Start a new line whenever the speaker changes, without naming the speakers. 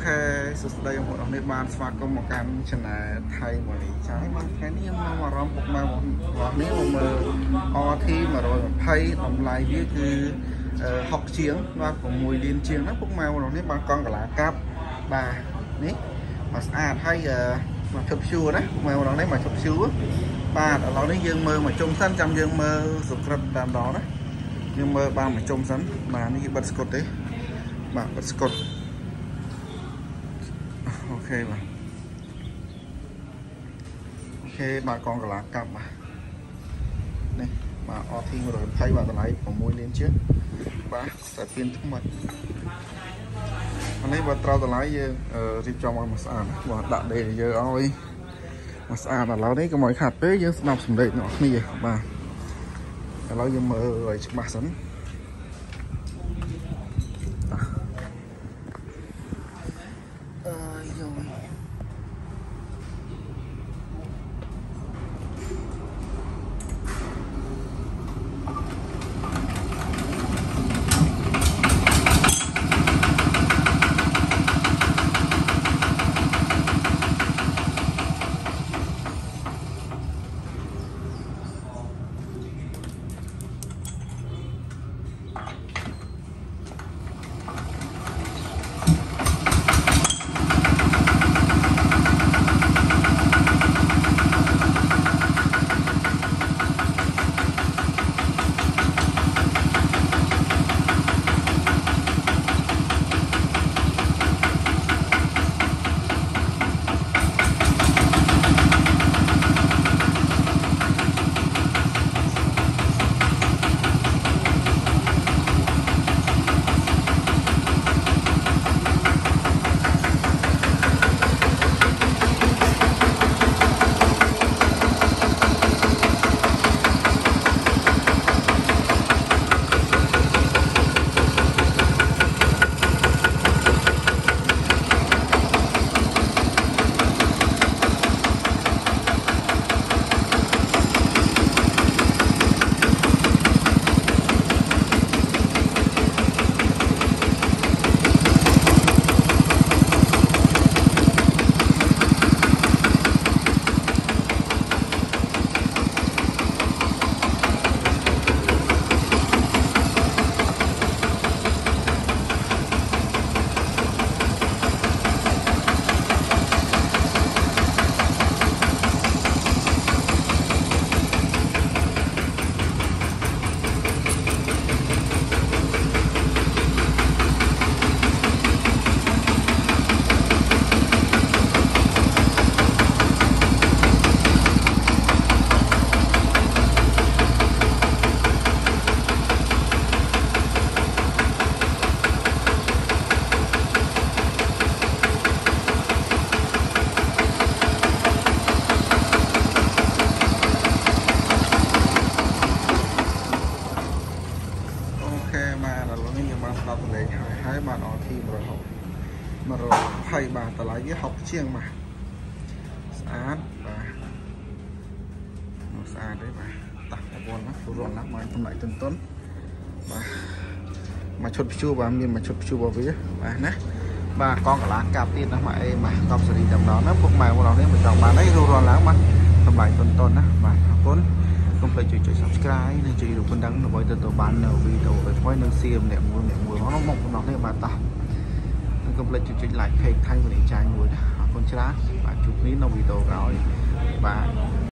សួស្តីបងប្អូននេះបានស្វាគមន៍មកកាន់ channel ថៃមកនេះចា៎បាទថ្ងៃនេះមកអារម្មណ៍ពុកម៉ែរបស់នេះមកមើល RT 120តម្លៃវាគឺ60ជាងបាទ6លានជាងណាពុកម៉ែរបស់នេះបានកង់កលាកាប់បាទនេះមកស្អាតហើយមកឈប់ឈួរណាពុកម៉ែរបស់នេះមកឈប់ឈួរបាទឥឡូវនេះយើងមើលមកជុំសិនចាំយើងមើលសុក្រិតតាមដងណាយើងមើលបានមកជុំសិនបាទនេះគេបិទស្កុតទេបាទបិទស្កុតអូខេបាទអូខេបាទកងកលាកាប់បាទនេះបាទ RT 120បាទតម្លៃ6លានជាងបាទតែពៀនថ្មីអានេះបាទត្រូវតម្លៃយើងរៀបចំឲ្យមកស្អាតបាទដាក់ដេកយើងឲ្យមកស្អាតឥឡូវនេះកុំឲ្យខាត់ពេកយើងស្ដាប់សំឡេងអ្នកគ្នាបាទឥឡូវយើងមើលឲ្យច្បាស់សិនដល់តម្លៃហើយបាទ RT 120បាទតម្លៃវា60ជាងបាទស្អាតបាទស្អាតទេបាទតាក់ប្រព័ន្ធណាទូរនណាមកតម្លៃទន្ទន់បាទមកឈុតព្យួរបាទមានមកឈុតព្យួររបស់វាបាទណាបាទកងកលាកាប់ទៀតណាមកអេបាទកប់សេរីតែម្ដងណាពុកម៉ែរបស់เราនេះមិនចង់បានអីទូរនឡើងបាទតម្លៃទន្ទន់ណាបាទអរគុណកុំភ្លេចជួយ Subscribe និងជួយរូបបណ្ដឹងដើម្បីទទួលបាននៅវីដេអូថ្មីនៅសៀមអ្នកមួយមកមកបងប្អូននេះបាទតោះកុំភ្លេចជួយ Like Page ថៃវិនិច្ឆ័យមួយណាអរគុណច្រើនបាទជួបគ្នានៅវីដេអូក្រោយបាទ